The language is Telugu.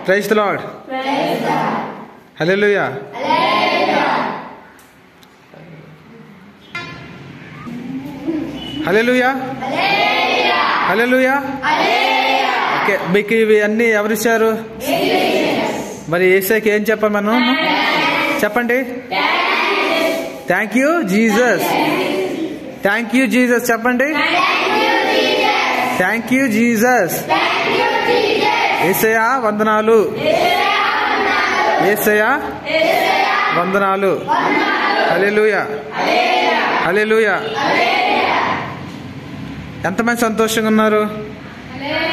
Praise the lord. Hallelujah. Hallelujah. Hallelujah. Okay, మీకు ఇవి అన్నీ ఎవరిచ్చారు? మరి యేసయ్యకి ఏం చెప్పాలి మనం? చెప్పండి. Thank you Jesus. Thank you Jesus చెప్పండి. Thank you Jesus. యేసయ్యా వందనాలు. యేసయ్యా వందనాలు. హల్లెలూయా. హల్లెలూయా. ఎంతమంది సంతోషంగా ఉన్నారు?